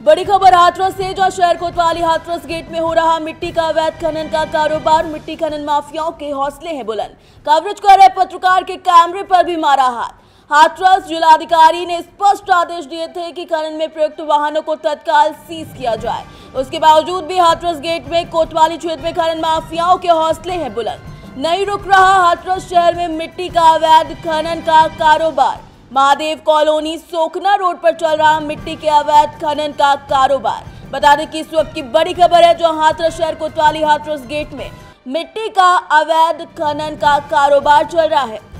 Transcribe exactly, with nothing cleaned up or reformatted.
बड़ी खबर हाथरस से, जहां शहर कोतवाली हाथरस गेट में हो रहा मिट्टी का अवैध खनन का कारोबार। मिट्टी खनन माफियाओं के हौसले हैं बुलंद। कवरेज कर रहे पत्रकार के कैमरे पर भी मारा हाथ। हाथरस जिलाधिकारी ने स्पष्ट आदेश दिए थे कि खनन में प्रयुक्त वाहनों को तत्काल सीज किया जाए। उसके बावजूद भी हाथरस गेट में कोतवाली क्षेत्र में खनन माफियाओं के हौसले हैं बुलंद। नहीं रुक रहा हाथरस शहर में मिट्टी का अवैध खनन का कारोबार। महादेव कॉलोनी सोखना रोड पर चल रहा मिट्टी के अवैध खनन का कारोबार। बता दें कि इस वक्त की बड़ी खबर है, जो हाथरस शहर कोतवाली हाथरस गेट में मिट्टी का अवैध खनन का कारोबार चल रहा है।